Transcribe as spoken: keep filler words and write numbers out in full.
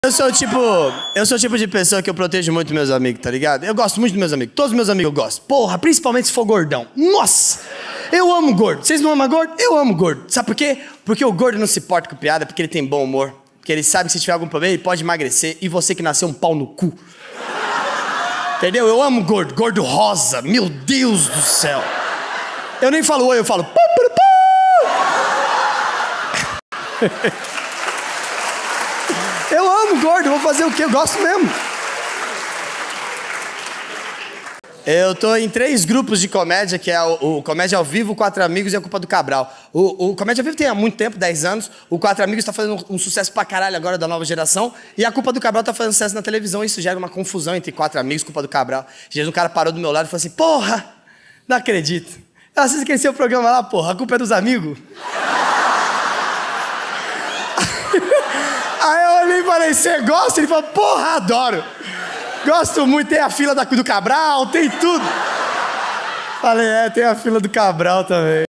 Eu sou tipo, eu sou o tipo de pessoa que eu protejo muito meus amigos, tá ligado? Eu gosto muito dos meus amigos, todos os meus amigos eu gosto. Porra, principalmente se for gordão. Nossa, eu amo gordo. Vocês não amam gordo? Eu amo gordo. Sabe por quê? Porque o gordo não se porta com piada, porque ele tem bom humor. Porque ele sabe que se tiver algum problema, ele pode emagrecer. E você que nasceu um pau no cu. Entendeu? Eu amo gordo, gordo rosa. Meu Deus do céu. Eu nem falo oi, eu falo... Pu, pu, pu. Eu amo gordo, vou fazer o quê? Eu gosto mesmo. Eu tô em três grupos de comédia, que é o, o Comédia ao Vivo, o Quatro Amigos e a Culpa do Cabral. O, o Comédia ao Vivo tem há muito tempo, dez anos. O Quatro Amigos tá fazendo um, um sucesso pra caralho agora da nova geração. E a Culpa do Cabral tá fazendo sucesso na televisão. E isso gera uma confusão entre Quatro Amigos e Culpa do Cabral. Jesus, um cara parou do meu lado e falou assim, porra, não acredito. Eu assisto aquele seu programa lá, porra, a culpa é dos amigos. Aí eu olhei e falei, você gosta? Ele falou, porra, adoro. Gosto muito, tem a fila da, do Cabral, tem tudo. Falei, é, tem a fila do Cabral também.